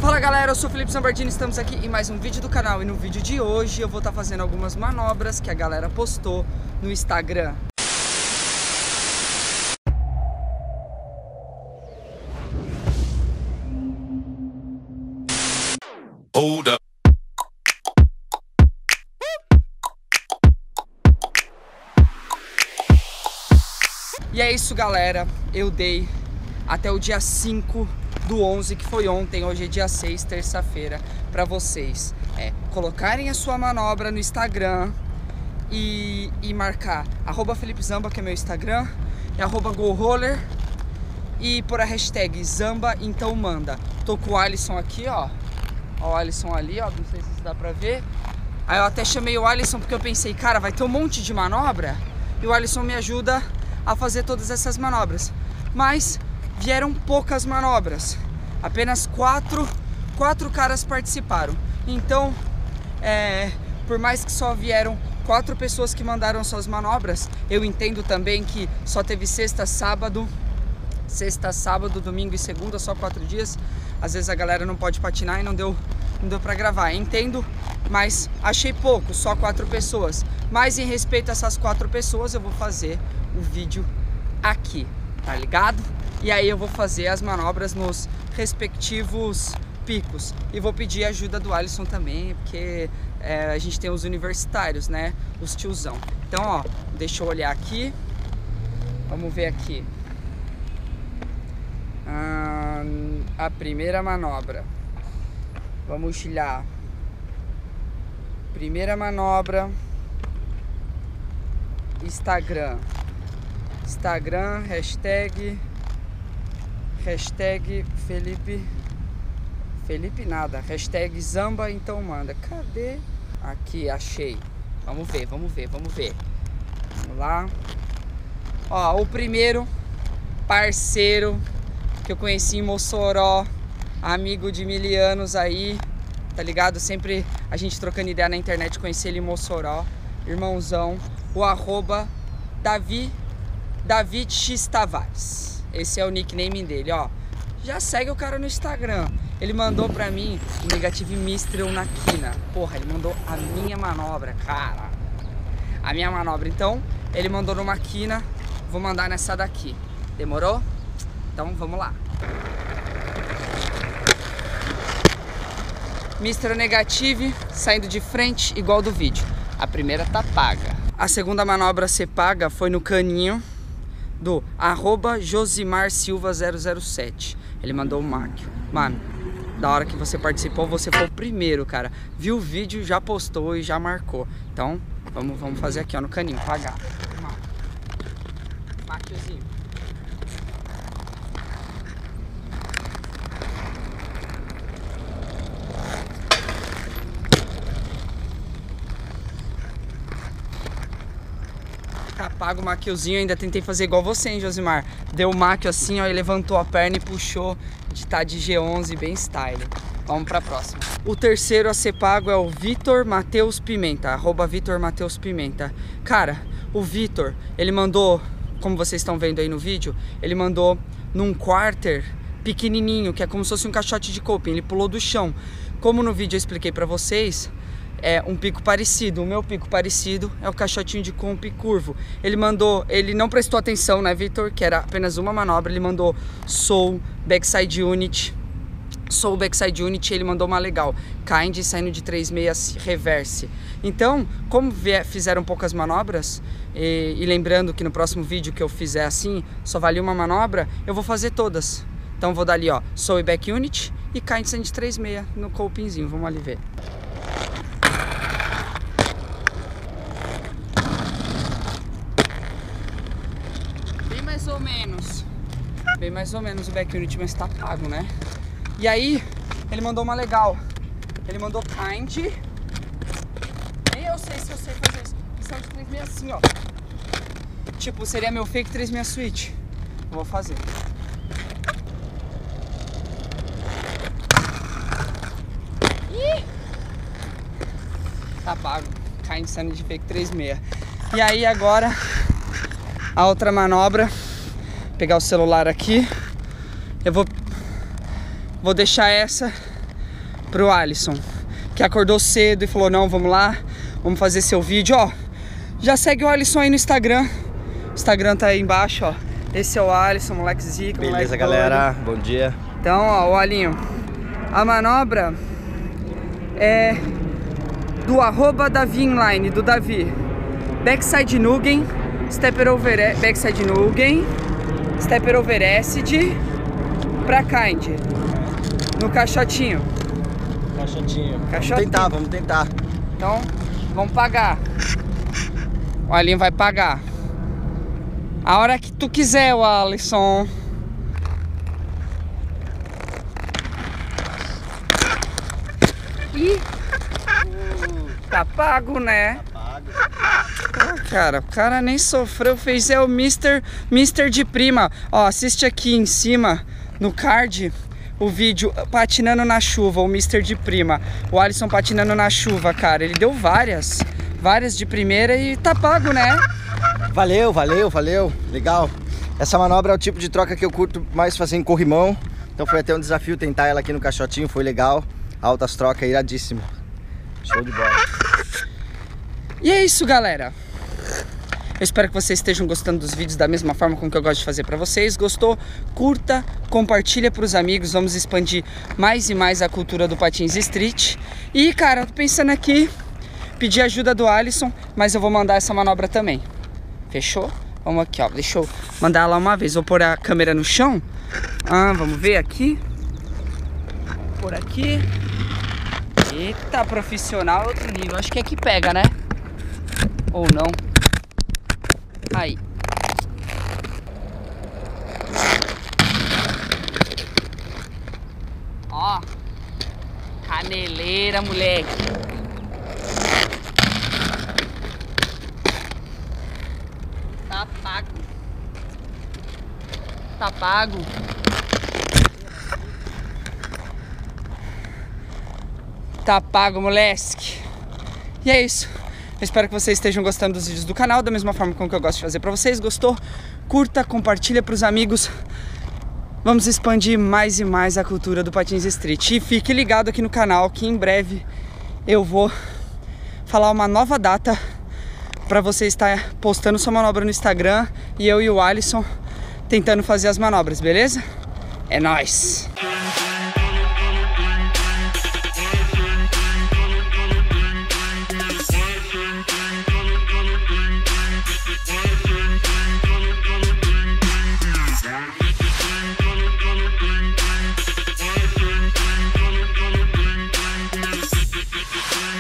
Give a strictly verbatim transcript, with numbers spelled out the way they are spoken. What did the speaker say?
Fala galera, eu sou o Felipe Zambardini, estamos aqui em mais um vídeo do canal. E no vídeo de hoje eu vou estar fazendo algumas manobras que a galera postou no Instagram. Hold up. E é isso galera, eu dei até o dia cinco do onze, que foi ontem, hoje é dia seis, terça-feira, para vocês é, colocarem a sua manobra no Instagram e, e marcar arroba Felipe Zamba, que é meu Instagram, e arroba GoRoller, e por a hashtag Zamba então manda. Tô com o Alisson aqui, ó, ó o Alisson ali, ó, não sei se dá pra ver. Aí eu até chamei o Alisson porque eu pensei, cara, vai ter um monte de manobra e o Alisson me ajuda a fazer todas essas manobras, mas vieram poucas manobras, apenas quatro, quatro caras participaram. Então, é, por mais que só vieram quatro pessoas que mandaram suas manobras, eu entendo também que só teve sexta, sábado, sexta, sábado, domingo e segunda, só quatro dias. Às vezes a galera não pode patinar e não deu, não deu pra gravar, entendo, mas achei pouco, só quatro pessoas. Mas em respeito a essas quatro pessoas, eu vou fazer o vídeo aqui, tá ligado? E aí eu vou fazer as manobras nos respectivos picos. E vou pedir a ajuda do Alisson também, porque é, a gente tem os universitários, né? Os tiozão. Então, ó, deixa eu olhar aqui. Vamos ver aqui. Ah, a primeira manobra. Vamos olhar. Primeira manobra. Instagram. Instagram, hashtag... Hashtag Felipe... Felipe nada. Hashtag Zamba então manda. Cadê? Aqui, achei. Vamos ver, vamos ver, vamos ver. Vamos lá. Ó, o primeiro parceiro que eu conheci em Mossoró, amigo de mil anos aí, tá ligado? Sempre a gente trocando ideia na internet, conheci ele em Mossoró, irmãozão. O arroba Davi, David X Tavares. Esse é o nickname dele, ó. Já segue o cara no Instagram. Ele mandou pra mim o Negative Mistral na quina. Porra, ele mandou a minha manobra, cara. A minha manobra. Então, ele mandou numa quina. Vou mandar nessa daqui. Demorou? Então, vamos lá. Mistral Negative, saindo de frente, igual do vídeo. A primeira tá paga. A segunda manobra a ser paga foi no caninho do arroba Josimar Silva zero zero sete. Ele mandou o máquio. Mano, da hora que você participou, você foi o primeiro, cara. Viu o vídeo, já postou e já marcou. Então, vamos, vamos fazer aqui, ó, no caninho, pagar. Máquiozinho. Tá pago o maquiozinho, ainda tentei fazer igual você, hein, Josimar. Deu o maquio assim, ó, e levantou a perna e puxou de tá de G onze, bem style. Vamos pra próxima. O terceiro a ser pago é o Vitor Matheus Pimenta, arroba Vitor Matheus Pimenta. Cara, o Vitor, ele mandou, como vocês estão vendo aí no vídeo, ele mandou num quarter pequenininho, que é como se fosse um caixote de coping. Ele pulou do chão. Como no vídeo eu expliquei pra vocês, é um pico parecido, o meu pico parecido é o caixotinho de comp curvo. Ele mandou, ele não prestou atenção, né, Vitor, que era apenas uma manobra. Ele mandou Soul, Backside Unit, Soul, Backside Unit, ele mandou uma legal, Kind, saindo de três seis reverse. Então, como fizeram poucas manobras, e, e lembrando que no próximo vídeo que eu fizer assim, só vale uma manobra, eu vou fazer todas. Então vou dar ali, ó, Soul e Back Unit e Kind saindo de três seis no copinzinho, vamos ali ver. Mais ou menos, bem mais ou menos o back unit, mas tá pago, né? E aí, ele mandou uma legal. Ele mandou Kind. Nem eu sei se eu sei fazer isso. São de três seis assim, ó. Tipo, seria meu fake três seis switch. Vou fazer. Ih! Tá pago. Kind saindo de fake três seis. E aí agora a outra manobra, pegar o celular aqui, eu vou, vou deixar essa pro Alisson, que acordou cedo e falou, não, vamos lá, vamos fazer seu vídeo, ó. Já segue o Alisson aí no Instagram. O Instagram tá aí embaixo, ó. Esse é o Alisson, moleque zica, beleza, moleque galera, doido. bom dia. Então, ó, o Alinho, a manobra é do arroba Davi Inline, do Davi. Backside Nugen, Stepper Over, Backside Nugen, Stepper Over Acid pra Kind. No caixotinho. Caixotinho. Caixotinho. Vamos tentar, vamos tentar. Então, vamos pagar. O Alinho vai pagar. A hora que tu quiser, o Alisson. Ih, tá pago, né? Tá pago. Ah, cara, o cara nem sofreu, fez é o Mister Mister de prima. Ó, assiste aqui em cima, no card, o vídeo patinando na chuva, o Mister de prima. O Alisson patinando na chuva, cara. Ele deu várias, várias de primeira e tá pago, né? Valeu, valeu, valeu. Legal. Essa manobra é o tipo de troca que eu curto mais fazer em corrimão. Então foi até um desafio tentar ela aqui no caixotinho, foi legal. Altas trocas, iradíssimo. Show de bola. E é isso, galera. Eu espero que vocês estejam gostando dos vídeos da mesma forma como que eu gosto de fazer pra vocês. Gostou? Curta, compartilha pros amigos. Vamos expandir mais e mais a cultura do Patins Street. E, cara, eu tô pensando aqui, pedir ajuda do Alisson, mas eu vou mandar essa manobra também. Fechou? Vamos aqui, ó. Deixa eu mandar ela uma vez. Vou pôr a câmera no chão. Ah, vamos ver aqui. Por aqui. Eita, profissional, outro nível. Acho que é que pega, né? Ou não. Aí. Ó. Caneleira, moleque. Tá pago. Tá pago. Tá pago, moleque. E é isso. Eu espero que vocês estejam gostando dos vídeos do canal, da mesma forma como que eu gosto de fazer pra vocês. Gostou? Curta, compartilha pros amigos. Vamos expandir mais e mais a cultura do Patins Street. E fique ligado aqui no canal que em breve eu vou falar uma nova data pra você estar postando sua manobra no Instagram e eu e o Alisson tentando fazer as manobras, beleza? É nóis!